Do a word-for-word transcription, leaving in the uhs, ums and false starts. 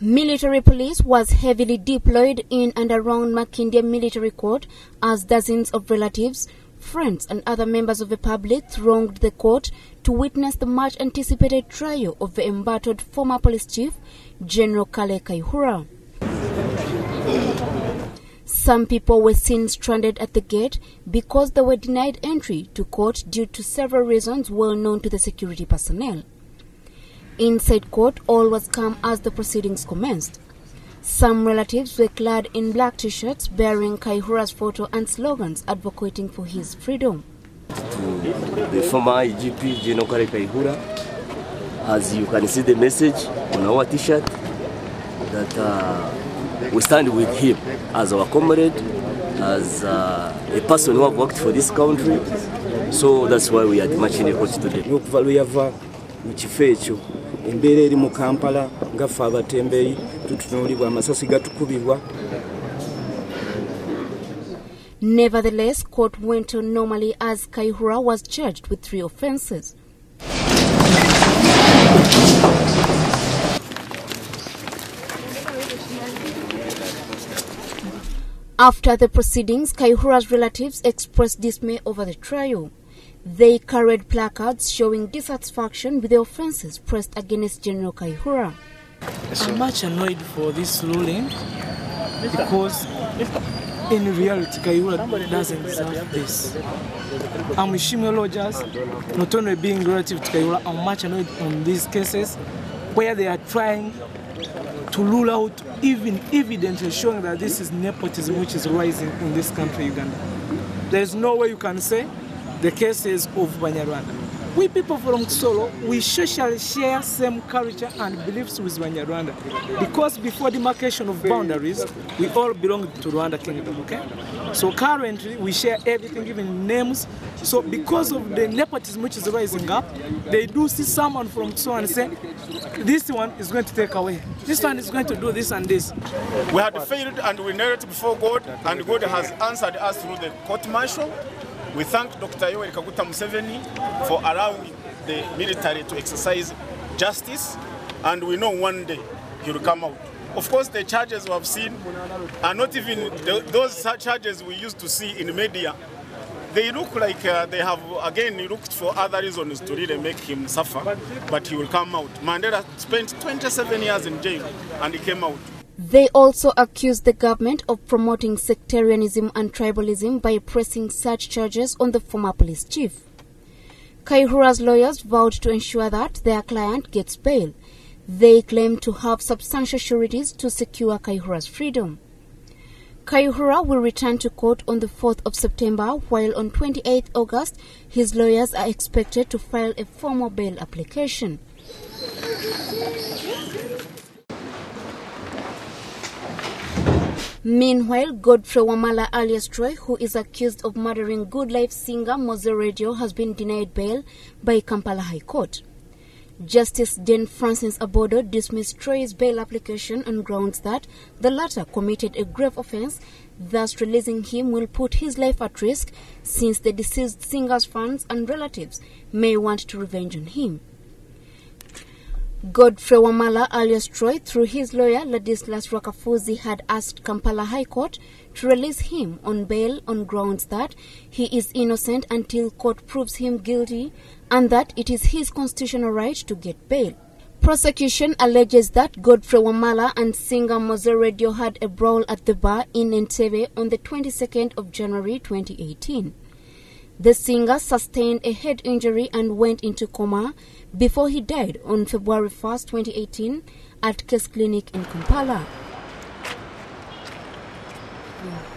Military police was heavily deployed in and around Makindye Military Court as dozens of relatives, friends and other members of the public thronged the court to witness the much-anticipated trial of the embattled former police chief, General Kale Kaihura. Some people were seen stranded at the gate because they were denied entry to court due to several reasons well known to the security personnel. Inside court, all was calm as the proceedings commenced. Some relatives were clad in black t-shirts bearing Kaihura's photo and slogans advocating for his freedom. To the former I G P, General Kale Kaihura, as you can see the message on our t-shirt, that uh, we stand with him as our comrade, as uh, a person who has worked for this country. So that's why we are marching in court today. Embereri mu Kampala ngafa abatembeyi tutunulibwa amasasi gatukubibwa. Nevertheless, court went on normally as Kaihura was charged with three offenses. After the proceedings, Kaihura's relatives expressed dismay over the trial. They carried placards showing dissatisfaction with the offences pressed against General Kaihura. I'm much annoyed for this ruling because in reality Kaihura doesn't deserve this. I'm Ishimwe Rogers, not only being relative to Kaihura, I'm much annoyed on these cases where they are trying to rule out even evidence showing that this is nepotism which is rising in this country, Uganda. There is no way you can say the cases of Banyarwanda. We people from Kisoro, we socially share same culture and beliefs with Banyarwanda. Because before demarcation of boundaries, we all belong to Rwanda Kingdom, okay? So currently, we share everything, even names. So because of the nepotism which is rising up, they do see someone from Kisoro and say, this one is going to take away. This one is going to do this and this. We had failed and we knelt before God, and God has answered us through the court martial. We thank Doctor Yoweri Kaguta Museveni for allowing the military to exercise justice, and we know one day he will come out. Of course, the charges we have seen are not even the, those charges we used to see in the media. They look like uh, they have, again, looked for other reasons to really make him suffer, but he will come out. Mandela spent twenty-seven years in jail, and he came out. They also accused the government of promoting sectarianism and tribalism by pressing such charges on the former police chief. Kaihura's lawyers vowed to ensure that their client gets bail. They claim to have substantial sureties to secure Kaihura's freedom. Kaihura will return to court on the fourth of September, while on twenty-eighth of August, his lawyers are expected to file a formal bail application. Meanwhile, Godfrey Wamala alias Troy, who is accused of murdering Good Life singer Moze Radio, has been denied bail by Kampala High Court. Justice Jane Francis Abodo dismissed Troy's bail application on grounds that the latter committed a grave offense, thus releasing him will put his life at risk since the deceased singer's fans and relatives may want to revenge on him. Godfrey Wamala alias Troy, through his lawyer Ladislas Rakafuzi, had asked Kampala High Court to release him on bail on grounds that he is innocent until court proves him guilty and that it is his constitutional right to get bail. Prosecution alleges that Godfrey Wamala and singer Moze Radio had a brawl at the bar in Entebbe on the twenty-second of January twenty eighteen. The singer sustained a head injury and went into coma before he died on February first, twenty eighteen at Case Clinic in Kampala. Yeah.